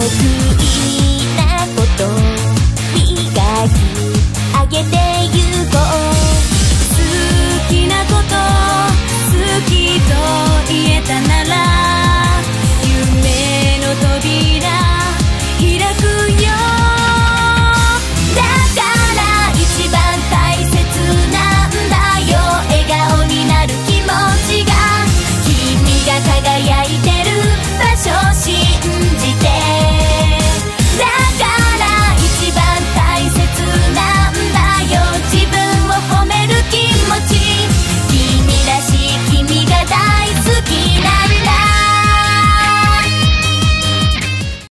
意なこと磨き上げてゆこう。好きなこと好きと言えたなら